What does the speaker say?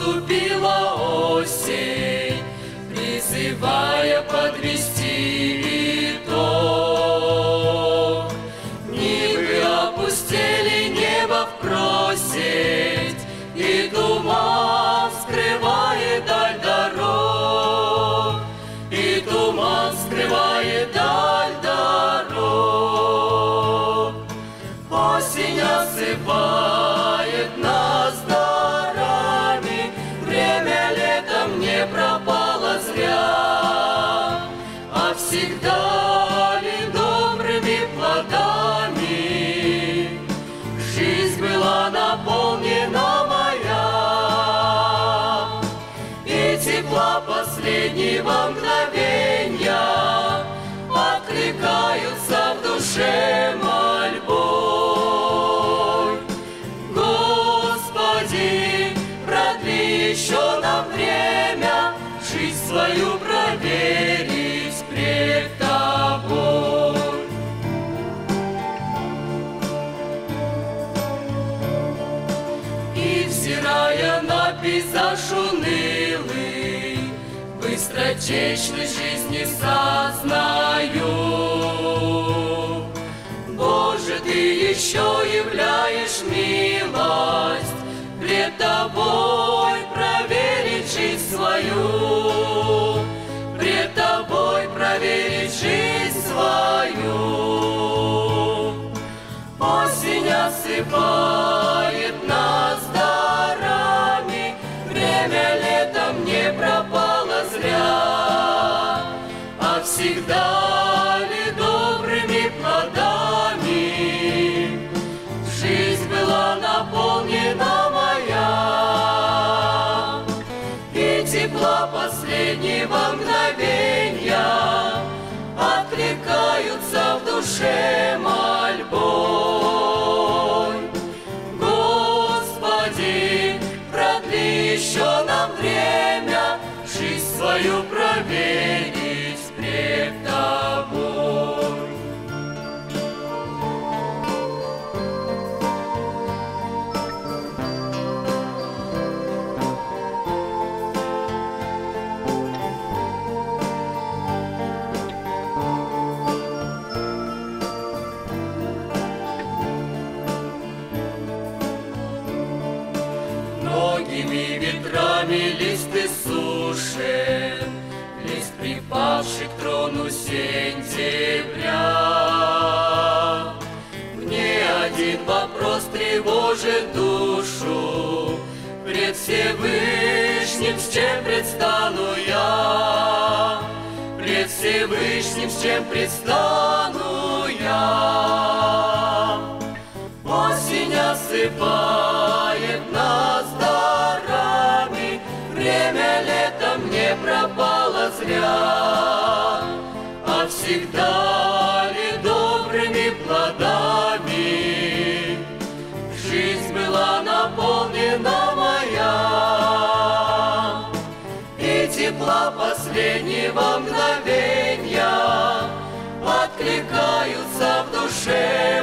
наступила осень, призывая подвести итог. Нивы опустели, небо в просить, и туман скрывает даль дорог, и туман скрывает даль дорог. Осень осыпает нас дарами, время летом не пропало зря, а всегда ли добрыми плодами жизнь была наполнена моя, и тепла последнего мгновенья откликаются в душе мольбой. Господи, продли еще нам время жизнь свою проверить пред Тобой. И взирая на пейзаж унылый, быстротечной жизни сознаю: Боже, Ты еще являешь милость пред Тобой проверить жизнь свою, пред Тобой проверить жизнь свою. Осень осыпает нас дарами, время летом не пропало зря, а всегда ли добрыми плодами жизнь была наполнена моя, и тепла последнего мгновенья откликаются в душе мольбой. Господи, продли еще нам время жизнь свою проверить пред Тобой. Многими ветрами листы сушит, лист, припавший к трону сентября. Мне один вопрос тревожит душу: пред Всевышним с чем предстану я? Пред Всевышним с чем предстану я? Осень осыпает нас дарами, время летом не пропало зря, а всегда ли добрыми плодами жизнь была наполнена моя, и тепла последнего мгновенья откликаются в душе